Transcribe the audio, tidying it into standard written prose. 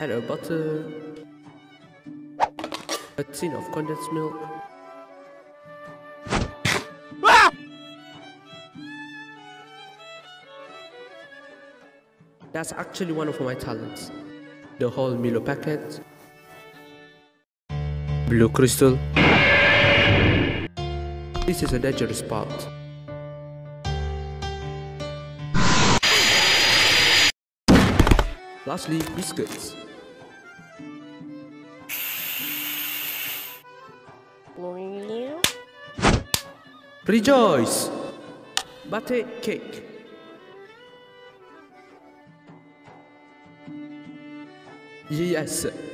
Add a butter, a tin of condensed milk, That's actually one of my talents. The whole Milo packet, blue crystal. This is a dangerous part. Lastly, biscuits. Rejoice! Butter cake. Yes.